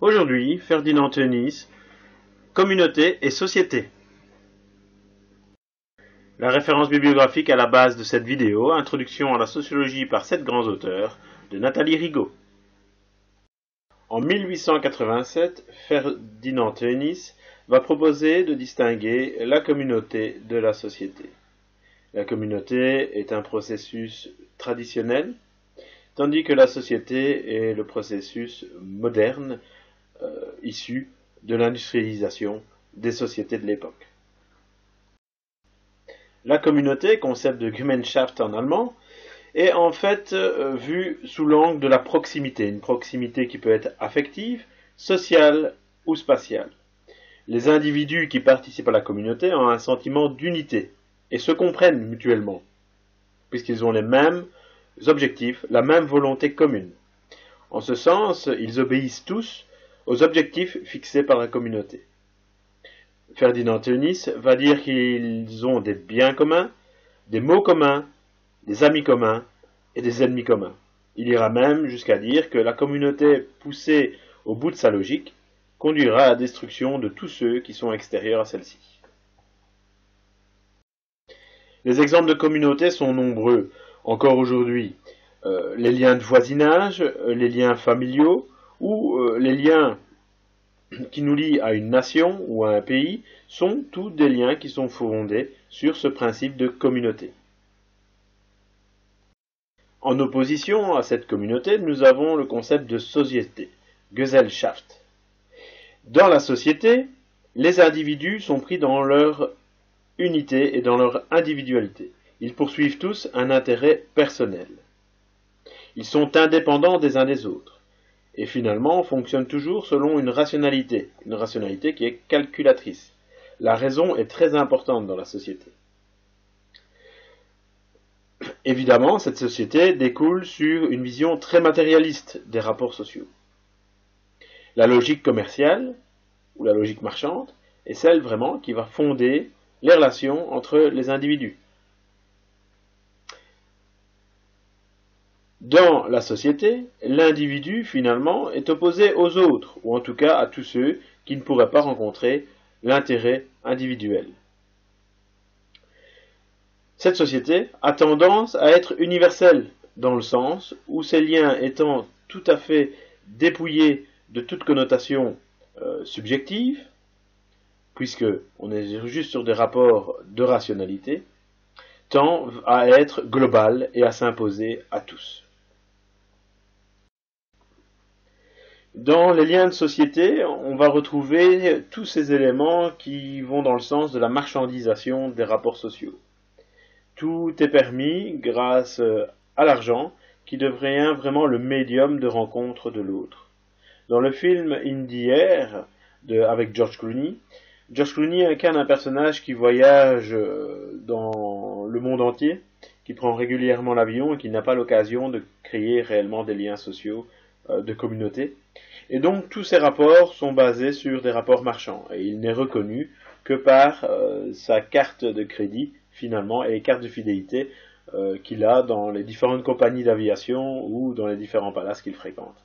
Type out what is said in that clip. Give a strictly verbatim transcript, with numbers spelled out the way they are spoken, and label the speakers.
Speaker 1: Aujourd'hui, Ferdinand Tönnies, communauté et société. La référence bibliographique à la base de cette vidéo, Introduction à la sociologie par sept grands auteurs, de Nathalie Rigaud. En mille huit cent quatre-vingt-sept, Ferdinand Tönnies va proposer de distinguer la communauté de la société. La communauté est un processus traditionnel, tandis que la société est le processus moderne euh, issu de l'industrialisation des sociétés de l'époque. La communauté, concept de Gemeinschaft en allemand, est en fait euh, vue sous l'angle de la proximité, une proximité qui peut être affective, sociale ou spatiale. Les individus qui participent à la communauté ont un sentiment d'unité et se comprennent mutuellement, puisqu'ils ont les mêmes objectifs, la même volonté commune. En ce sens, ils obéissent tous aux objectifs fixés par la communauté. Ferdinand Tönnies va dire qu'ils ont des biens communs, des maux communs, des amis communs et des ennemis communs. Il ira même jusqu'à dire que la communauté poussée au bout de sa logique conduira à la destruction de tous ceux qui sont extérieurs à celle-ci. Les exemples de communautés sont nombreux. Encore aujourd'hui, euh, les liens de voisinage, euh, les liens familiaux ou euh, les liens qui nous lient à une nation ou à un pays sont tous des liens qui sont fondés sur ce principe de communauté. En opposition à cette communauté, nous avons le concept de société, Gesellschaft. Dans la société, les individus sont pris dans leur unité et dans leur individualité. Ils poursuivent tous un intérêt personnel. Ils sont indépendants des uns des autres. Et finalement, fonctionnent toujours selon une rationalité, une rationalité qui est calculatrice. La raison est très importante dans la société. Évidemment, cette société découle sur une vision très matérialiste des rapports sociaux. La logique commerciale, ou la logique marchande, est celle vraiment qui va fonder les relations entre les individus. Dans la société, l'individu, finalement, est opposé aux autres, ou en tout cas à tous ceux qui ne pourraient pas rencontrer l'intérêt individuel. Cette société a tendance à être universelle, dans le sens où ces liens étant tout à fait dépouillés de toute connotation euh, subjective, puisque on est juste sur des rapports de rationalité, tend à être global et à s'imposer à tous. Dans les liens de société, on va retrouver tous ces éléments qui vont dans le sens de la marchandisation des rapports sociaux. Tout est permis grâce à l'argent, qui devient vraiment le médium de rencontre de l'autre. Dans le film In the Air, de, avec George Clooney, George Clooney incarne un personnage qui voyage dans le monde entier, qui prend régulièrement l'avion et qui n'a pas l'occasion de créer réellement des liens sociaux euh, de communauté. Et donc tous ces rapports sont basés sur des rapports marchands et il n'est reconnu que par euh, sa carte de crédit finalement et les cartes de fidélité euh, qu'il a dans les différentes compagnies d'aviation ou dans les différents palaces qu'il fréquente.